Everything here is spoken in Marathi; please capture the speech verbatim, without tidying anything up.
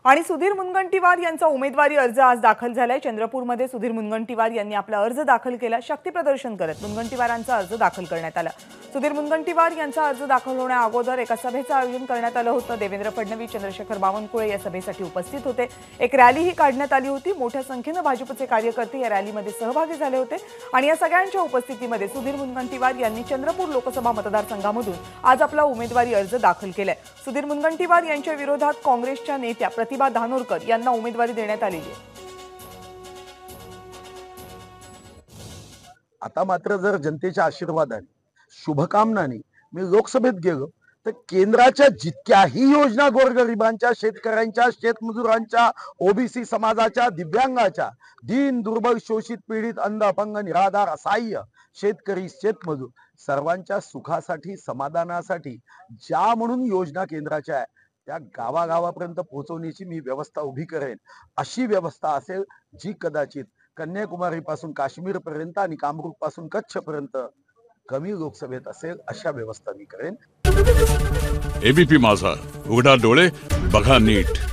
आणि सुधीर मुनगंटीवार यांचा उमेदवारी अर्ज आज दाखल झालाय। चंद्रपूरमध्ये सुधीर मुनगंटीवार यांनी आपला अर्ज दाखल केला। शक्ती प्रदर्शन करत मुनगंटीवारांचा अर्ज दाखल करण्यात आला। सुधीर मुनगंटीवार यांचा अर्ज दाखल होण्या अगोदर एका सभेचं आयोजन करण्यात आलं होतं। देवेंद्र फडणवीस, चंद्रशेखर बावनकुळे या सभेसाठी उपस्थित होते। एक रॅलीही काढण्यात आली होती। मोठ्या संख्येने भाजपचे कार्यकर्ते या रॅलीमध्ये सहभागी झाले होते आणि या सगळ्यांच्या उपस्थितीमध्ये सुधीर मुनगंटीवार यांनी चंद्रपूर लोकसभा मतदारसंघामधून आज आपला उमेदवारी अर्ज दाखल केलाय। सुधीर मुनगंटीवार यांच्या विरोधात काँग्रेसच्या नेत्या प्रतिभा धानोरकर यांना उमेदवारी देण्यात आलेली आहे। आता मात्र जर जनतेच्या आशीर्वादाने शुभकामनाने मी लोकसभेत गेलो तर केंद्राच्या जितक्याही योजना गोरगरिबांच्या, शेतकऱ्यांच्या, शेतमजुरांच्या, ओबीसी समाजाच्या, दिव्यांगाच्या, दीन दुर्बल शोषित पीडित अंध अपंग निराधार असहाय्य शेतकरी, शेतमजूर सर्वांच्या सुखासाठी, समाधानासाठी ज्या म्हणून योजना केंद्राच्या आहे त्या गावागावापर्यंत पोहोचवण्याची मी व्यवस्था उभी करेन। अशी व्यवस्था असेल जी कदाचित कन्याकुमारी पासून काश्मीर पर्यंत आणि कामरूप पासून कच्छ पर्यंत कमी लोकसभेत असेल, अशा व्यवस्था मी करेन। एबीपी माझा, उघडा डोळे बघा नीट।